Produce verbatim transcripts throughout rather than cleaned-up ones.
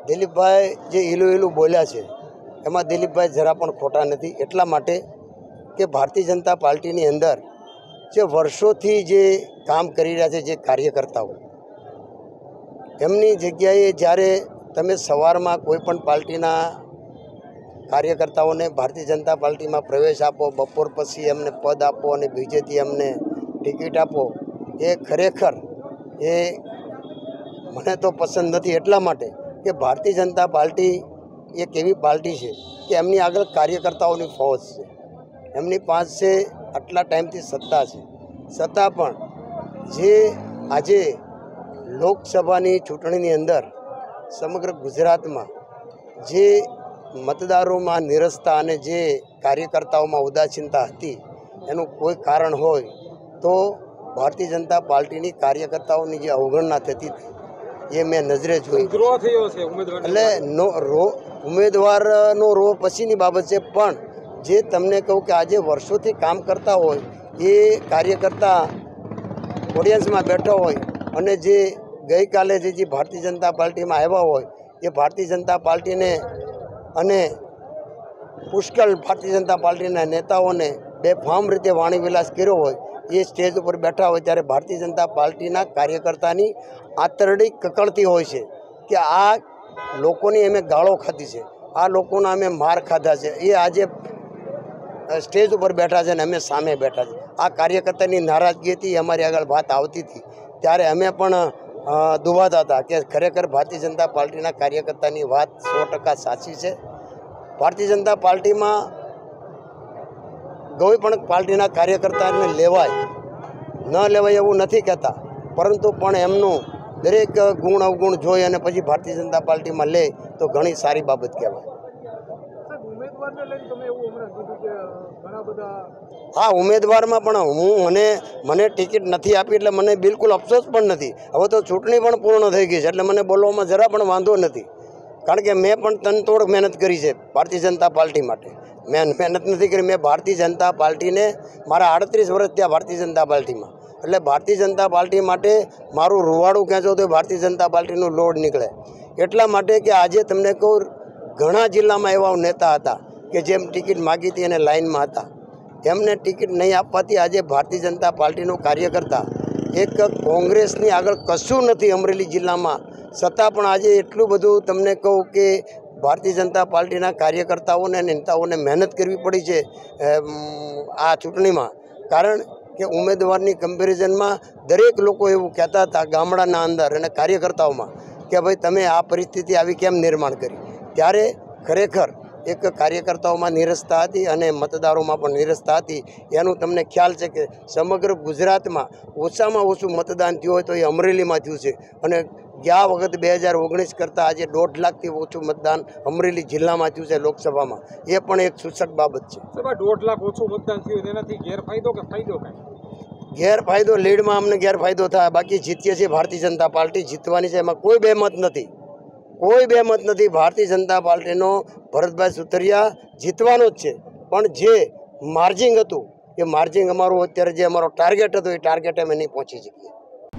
દિલીપભાઈ જે ઈલું ઈલું બોલ્યા છે એમાં દિલીપભાઈ જરા પણ ખોટા નથી, એટલા માટે કે ભારતીય જનતા પાર્ટીની અંદર જે વર્ષોથી જે કામ કરી રહ્યા છે જે કાર્યકર્તાઓ, એમની જગ્યાએ જ્યારે તમે સવારમાં કોઈ પણ પાર્ટીના કાર્યકર્તાઓને ભારતીય જનતા પાર્ટીમાં પ્રવેશ આપો, બપોર પછી એમને પદ આપો અને બીજેથી એમને ટિકિટ આપો, એ ખરેખર એ મને તો પસંદ નથી। એટલા માટે કે ભારતીય જનતા પાર્ટી એક એવી પાર્ટી છે કે એમની આગળ કાર્યકર્તાઓની ફૌજ છે, એમની પાસે આટલા ટાઈમથી સત્તા છે, છતાં પણ જે આજે લોકસભાની ચૂંટણીની અંદર સમગ્ર ગુજરાતમાં જે મતદારોમાં નિરસતા અને જે કાર્યકર્તાઓમાં ઉદાસીનતા હતી એનું કોઈ કારણ હોય તો ભારતીય જનતા પાર્ટીની કાર્યકર્તાઓની જે અવગણના થતી હતી એ મેં નજરે જોઈ। એટલે નો રો ઉમેદવારનો રો પછીની બાબત છે, પણ જે તમને કહું કે આજે વર્ષોથી કામ કરતા હોય એ કાર્યકર્તા ઓડિયન્સમાં બેઠો હોય અને જે ગઈકાલે જે ભારતીય જનતા પાર્ટીમાં આવ્યા હોય એ ભારતીય જનતા પાર્ટીને અને પુષ્કળ ભારતીય જનતા પાર્ટીના નેતાઓને બેફામ રીતે વાણીવિલાસ કર્યો હોય, એ સ્ટેજ ઉપર બેઠા હોય ત્યારે ભારતીય જનતા પાર્ટીના કાર્યકર્તાની આંતરડી કકળતી હોય છે કે આ લોકોની અમે ગાળો ખાધી છે, આ લોકોના અમે માર ખાધા છે, એ આજે સ્ટેજ ઉપર બેઠા છે અને અમે સામે બેઠા છે। આ કાર્યકર્તાની નારાજગી હતી, અમારી આગળ વાત આવતી હતી ત્યારે અમે પણ દુભાતા હતા કે ખરેખર ભારતીય જનતા પાર્ટીના કાર્યકર્તાની વાત સો ટકા સાચી છે। ભારતીય જનતા પાર્ટીમાં કોઈ પણ પાર્ટીના કાર્યકર્તાને લેવાય ન લેવાય એવું નથી કહેતા, પરંતુ પણ એમનું દરેક ગુણ અવગુણ જોઈ અને પછી ભારતીય જનતા પાર્ટીમાં લે તો ઘણી સારી બાબત કહેવાય। હા, ઉમેદવારમાં પણ હું મને મને ટિકિટ નથી આપી એટલે મને બિલકુલ અફસોસ પણ નથી। હવે તો ચૂંટણી પણ પૂર્ણ થઈ ગઈ છે એટલે મને બોલવામાં જરા પણ વાંધો નથી, કારણ કે મેં પણ તનતોડ મહેનત કરી છે ભારતીય જનતા પાર્ટી માટે। મેં મહેનત નથી કરી, મેં ભારતીય જનતા પાર્ટીને મારા આડત્રીસ વર્ષ થયા ભારતીય જનતા પાર્ટીમાં, એટલે ભારતીય જનતા પાર્ટી માટે મારું રૂવાડું ખેંચો તો ભારતીય જનતા પાર્ટીનું લોડ નીકળે। એટલા માટે કે આજે તમને કહું ઘણા જિલ્લામાં એવા નેતા હતા કે જેમ ટિકિટ માગી હતી અને લાઇનમાં હતા, એમને ટિકિટ નહીં આપવાથી આજે ભારતીય જનતા પાર્ટીનો કાર્યકર્તા એક કોંગ્રેસની આગળ કશું નથી અમરેલી જિલ્લામાં, છતાં પણ આજે એટલું બધું તમને કહું કે ભારતીય જનતા પાર્ટીના કાર્યકર્તાઓને અને નેતાઓને મહેનત કરવી પડી છે આ ચૂંટણીમાં, કારણ કે ઉમેદવારની કમ્પેરિઝનમાં દરેક લોકો એવું કહેતા હતા ગામડાના અંદર અને કાર્યકર્તાઓમાં કે ભાઈ તમે આ પરિસ્થિતિ આવી કેમ નિર્માણ કરી, ત્યારે ખરેખર એક કાર્યકર્તાઓમાં નિરસતા હતી અને મતદારોમાં પણ નિરસતા હતી। એનું તમને ખ્યાલ છે કે સમગ્ર ગુજરાતમાં ઓછામાં ઓછું મતદાન થયું હોય તો એ અમરેલીમાં થયું છે અને ગયા વખત બે હજાર ઓગણીસ કરતાં આજે દોઢ લાખથી ઓછું મતદાન અમરેલી જિલ્લામાં થયું છે લોકસભામાં, એ પણ એક સૂચક બાબત છે। દોઢ લાખ ઓછું મતદાન થયું એનાથી ગેરફાયદો કે ફાયદો કાંઈ? ગેરફાયદો લીડમાં અમને ગેરફાયદો થાય, બાકી જીતીએ છીએ ભારતીય જનતા પાર્ટી જીતવાની છે, એમાં કોઈ બેમત નથી, કોઈ બેમત નથી। ભારતીય જનતા પાર્ટીનો ભરતભાઈ સુતરિયા જીતવાનો જ છે, પણ જે માર્જિંગ હતું એ માર્જિંગ અમારું અત્યારે જે અમારો ટાર્ગેટ હતો એ ટાર્ગેટ અમે નહીં પહોંચી શકીએ।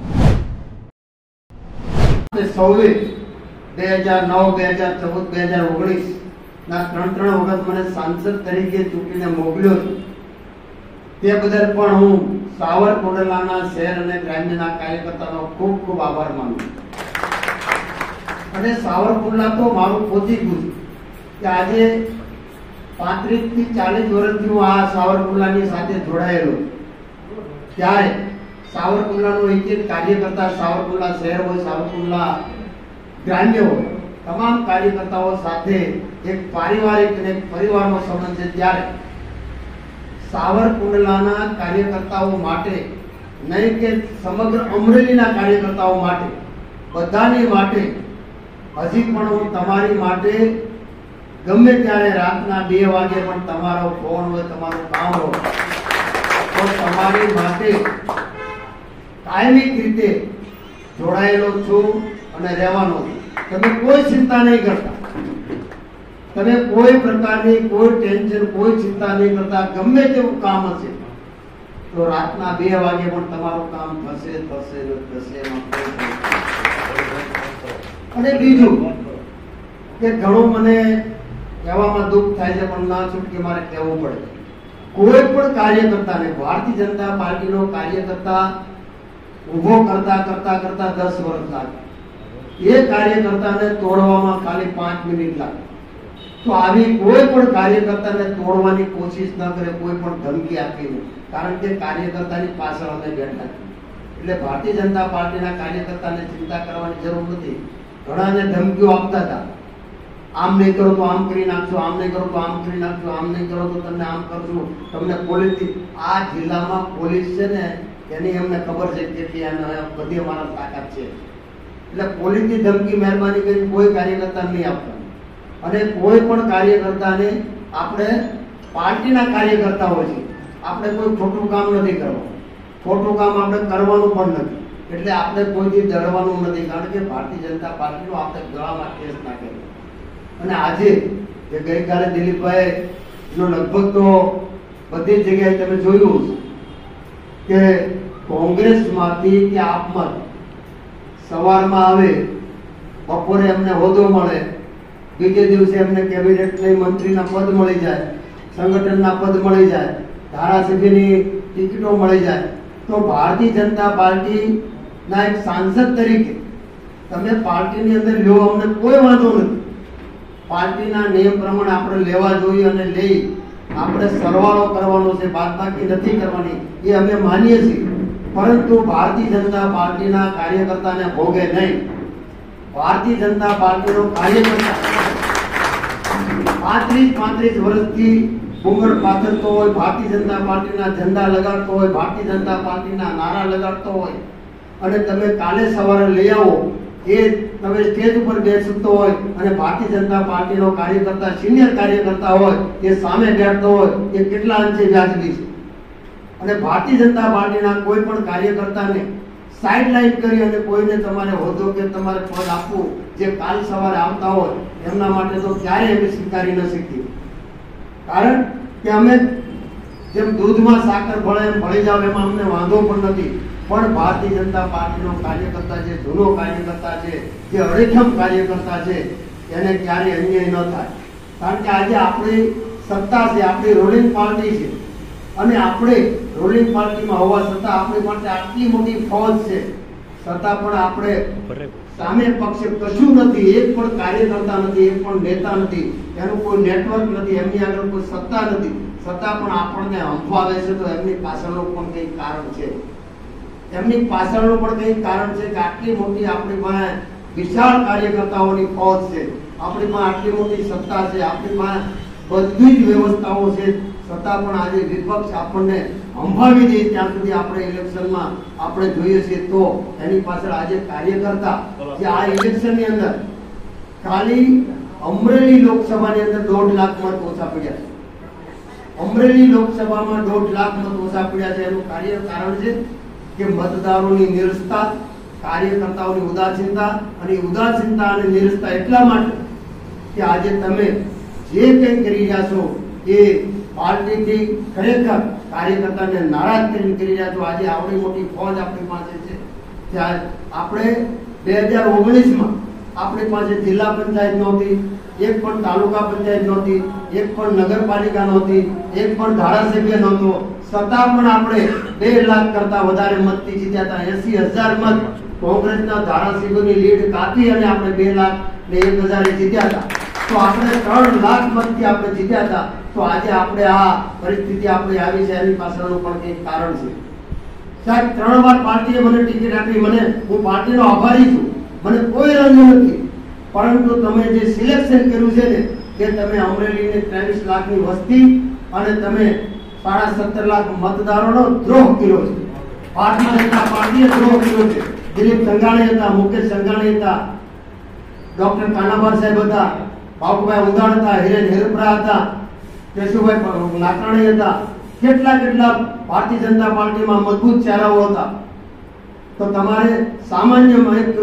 સૌવીસ બે હજાર નવ બે હજાર ચૌદ બે હજાર ઓગણીસ ના ત્રણ ત્રણ વખત મને સાંસદ તરીકે ચૂંટીને મોકલ્યો છે, તે બદલ પણ હું સાવરકુંડલાના શહેર અને ગ્રામ્યના કાર્યકર્તાનો ખૂબ ખૂબ આભાર માનું છું। અને સાવરકુંડલા તો મારું પોતીકું છે કે આજે પાંત્રીસ થી ચાલીસ વર્ષથી હું આ સાવરકુંડલાની સાથે જોડાયેલો, ત્યારે સાવરકુંડલાનો એક એક કાર્યકર્તા, સાવરકુંડલા શહેર હોય, સાવરકુંડલા ગ્રામ્ય હોય, તમામ કાર્યકર્તાઓ સાથે એક પારિવારિક અને પરિવારનો સંબંધ છે। ત્યારે સાવરકુંડલાના કાર્યકર્તાઓ માટે નહીં કે સમગ્ર અમરેલીના કાર્યકર્તાઓ માટે, બધાની માટે હજી પણ હું તમારી માટે ગમે ત્યારે રાતના બે વાગે પણ તમારો ફોન હોય, તમારું કામ હોય તો તમારી માટે કાયમિક રીતે જોડાયેલો છું અને રહેવાનો છું। તમે કોઈ ચિંતા નહીં કરતા, તમે કોઈ પ્રકારની કોઈ ટેન્શન કોઈ ચિંતા નહીં કરતા, ગમે તેવું કામ હશે તો રાતના બે વાગે પણ તમારું કામ થશે થશે થશે। અને બીજું કે ઘણું મને કહેવામાં દુઃખ થાય છે, પણ ના છૂટકે મારે કહેવું પડે. કોઈ પણ કાર્યકર્તાને, ભારતીય જનતા પાર્ટીનો કાર્યકર્તા ઊભો કરતા કરતા કરતા દસ વર્ષ લાગે. એ કાર્યકર્તાને તોડવામાં ખાલી પાંચ મિનિટ લાગે. તો આવી કોઈ પણ કાર્યકર્તાને તોડવાની કોશિશ ન કરે, કોઈ પણ ધમકી આપીને, કારણ કે કાર્યકર્તાની પાછળ અમે બેઠા છીએ. એટલે ભારતીય જનતા પાર્ટીના કાર્યકર્તાને ચિંતા કરવાની જરૂર નથી. ઘણાને ધમકીઓ આપતા હતા, આમ નહીં કરો તો આમ કરી નાખશો, આમ નહીં કરો તો આમ કરી નાખશો, આમ નહીં કરો તો તમને આમ કરશું, તમને પોલીસ. આ જિલ્લામાં પોલીસ છે ને, એની અમને ખબર છે કેટલી બધી અમારા તાકાત છે. એટલે પોલીસની ધમકી મહેરબાની કરી કોઈ કાર્યકર્તા નહીં આપવાની. અને કોઈ પણ કાર્યકર્તાને આપણે પાર્ટીના કાર્યકર્તાઓ છે, આપણે કોઈ ખોટું કામ નથી કરવાનું, ખોટું કામ આપણે કરવાનું પણ નથી. એટલે આપણે કોઈથી ડરવાનું નથી, કારણ કે ભારતીય જનતા પાર્ટીનો આપણે ગળામાં કેસ નાખેલો. અને આજે જે ગઈકાલે દિલીપભાઈ નો લગભગ તો બધી જગ્યાએ તમે જોયું કે કોંગ્રેસમાંથી કે આપમાંથી સવારમાં આવે, બપોરે એમને હોદ્દો મળે, બીજે દિવસે એમને કેબિનેટની મંત્રીના પદ મળી જાય, સંગઠનના પદ મળી જાય, ધારાસભ્યની ટિકિટો મળી જાય. તો ભારતીય જનતા પાર્ટીના એક સાંસદ તરીકે તમે પાર્ટીની અંદર લો, અમને કોઈ વાંધો નથી. પાર્ટીના નિયમ પ્રમાણે આપણે લેવા જોઈએ અને લઈ આપણે સરવાળો કરવાનો છે, બાદબાકી નથી કરવાની, એ અમે માનીએ છીએ. પરંતુ ભારતીય જનતા પાર્ટીના કાર્યકર્તાને ભોગે નહીં. ભારતીય જનતા પાર્ટીનો કાર્યકર્તા પાંત્રીસ પાંત્રીસ વર્ષથી બુમર પાથરતો હોય, ભારતીય જનતા પાર્ટીના ઝંડા લગાડતો હોય, ભારતીય જનતા પાર્ટીના નારા લગાડતો હોય, અને તમે કાલે સવારે લઈ આવો, એ તમે સ્ટેજ ઉપર બેસતો હોય અને ભારતીય જનતા પાર્ટીનો કાર્યકર્તા, સિનિયર કાર્યકર્તા હોય, એ સામે બેઠતો હોય, એ કેટલા અંશે વ્યાજબી છે. અને ભારતીય જનતા પાર્ટીના કોઈ પણ કાર્યકર્તાને સાઇડલાઇન કરી અને કોઈને તમારે હોદ્દો કે તમારે પદ આપવું, જે કાલ સવારે આવતા હોય, એમના માટે તો ક્યારેય અમે સ્વીકારી ન શકીએ. કારણ કે અમે જેમ દૂધમાં સાકર ભળે એમ ભળી જાવ, એમાં અમને વાંધો પણ નથી. પણ ભારતીય જનતા પાર્ટીનો કાર્યકર્તા છે, જૂનો કાર્યકર્તા છે, જે અડીખમ કાર્યકર્તા છે, એને ક્યારેય અન્યાય ન થાય. કારણ કે આજે આપણી સત્તા છે, આપણી રૂલિંગ પાર્ટી છે, અને આપણે રૂલિંગ પાર્ટીમાં હોવા છતાં આપણી પાસે આટલી મોટી ફોજ છે, છતાં પણ આપણે સામે પક્ષે કશું નથી, એક પણ કાર્યકર્તા નથી, એક પણ નેતા નથી, એનું કોઈ નેટવર્ક નથી, એમની આગળ કોઈ સત્તા નથી, છતાં પણ આપણને હંફાવે છે. તો એમની પાછળનું પણ કંઈક કારણ છે. એમની પાછળનું પણ કંઈક કારણ છે કે આટલી મોટી આપણી પાસે વિશાળ કાર્યકર્તાઓની ફોજ છે, આપણી પાસે આટલી મોટી સત્તા છે, આપણી પાસે બધી જ વ્યવસ્થાઓ છે, છતાં પણ આજે વિપક્ષ આપણને અંભાવી દે ત્યાં સુધી આપણે ઇલેક્શનમાં આપણે જોઈએ છીએ. તો એની પાછળ આજે કાર્યકર્તા જે આ ઇલેક્શનની અંદર ખાલી અમરેલી લોકસભાની અંદર દોઢ લાખ મત ઓછા પડ્યા છે. અમરેલી લોકસભામાં દોઢ લાખ મત ઓછા પડ્યા છે. એનું કાર્ય કારણ છે કે મતદારોની નિરસતા, કાર્યકર્તાઓની ઉદાસીનતા, અને ઉદાસીનતા અને નિરસતા એટલા માટે કે આજે તમે જે કંઈ કરી રહ્યા છો એ પાર્ટીથી ખરેખર કાર્યકર્તાને નારાજ કરીને કરી રહ્યા છો. આજે આવડી મોટી ફોજ આપણી પાસે છે. ત્યારે આપણે બે હજાર ઓગણીસમાં આપણી પાસે જિલ્લા પંચાયત નહોતી, એક પણ તાલુકા પંચાયત નહોતી, એક પણ નગરપાલિકા નહોતી, એક પણ ધારાસભ્ય નહોતો, છતાં પણ આપણે બે લાખ કરતા વધારે મતથી જીત્યા હતા. એસી હજાર મત કોંગ્રેસના ધારાસભ્યોની લીડ કાપી અને આપણે બે લાખ ને એક હજારે જીત્યા હતા. તો આપણે ત્રણ લાખ મતથી આપણે જીત્યા હતા. તો આજે આપણે આ પરિસ્થિતિ આપણે આવી છે, એની પાછળનું પણ કંઈક કારણ છે. સાહેબ, ત્રણ વાર પાર્ટીએ મને ટિકિટ આપી, મને હું પાર્ટીનો આભારી છું, મને કોઈ રંગ નથી. પરંતુ તમે જે સિલેક્શન કર્યું છે ને, કે તમે અમરેલીની ત્રેવીસ લાખની વસ્તી અને તમે સાડા સત્તર લાખ મતદારોનો દ્રોહ કર્યો છે. ભારતીય જનતા પાર્ટીએ દ્રોહ કર્યો છે. દિલીપ સંઘાણી હતા, મુકેશ સંઘાણી હતા, ડોક્ટર કાનાભાર સાહેબ હતા, બાબુભાઈ ઉદાણ હતા, હિરેન હેરપરા હતા, કેશુભાઈ નાકરાણી હતા, કેટલા કેટલા ભારતીય જનતા પાર્ટીમાં મજબૂત ચહેરાઓ હતા. તો તમારે સામાન્ય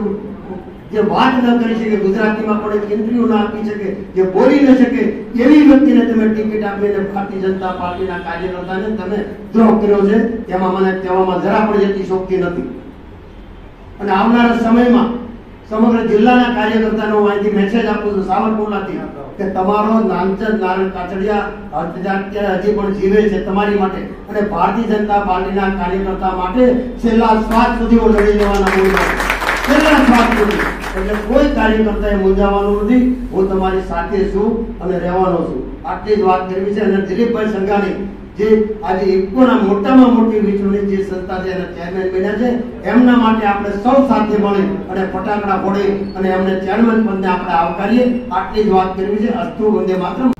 જે વાત ન કરી શકે, ગુજરાતીમાં પણ એક ઇન્ટરવ્યુ ના આપી શકે, જે બોલી ન શકે, એવી વ્યક્તિને તમે ટિકિટ આપીને ભારતીય જનતા પાર્ટીના કાર્યકર્તાને તમે દ્રોહ કર્યો છે. એમાં મને કહેવામાં જરા પણ જેટલી શોક્તિ નથી. અને આવનારા સમયમાં સમગ્ર જિલ્લાના કાર્યકર્તાનો હું અહીંથી મેસેજ આપું છું સાવરકુંડલાથી કે તમારો નામચંદ નારાયણ કાછડિયા અત્યારે હજી પણ જીવે છે તમારી માટે અને ભારતીય જનતા પાર્ટીના કાર્યકર્તા માટે છેલ્લા શ્વાસ સુધી હું લડી જવાના મૂળમાં છેલ્લા શ્વાસ સુધી એટલે કોઈ કાર્યકર્તાએ મૂંઝાવાનું નથી. હું તમારી સાથે છું અને રહેવાનો છું. આટલી જ વાત કરવી છે. અને દિલીપભાઈ સંઘાણી જે આજે ઇફકોના મોટામાં મોટી વિચરણી જે સંસ્થા છે એના ચેરમેન બન્યા છે, એમના માટે આપણે સૌ સાથે મળી અને ફટાકડા ફોડી અને એમને ચેરમેન પદને આપણે આવકારીએ. આટલી જ વાત કરવી છે. અસ્તુ વંદે માતરમ.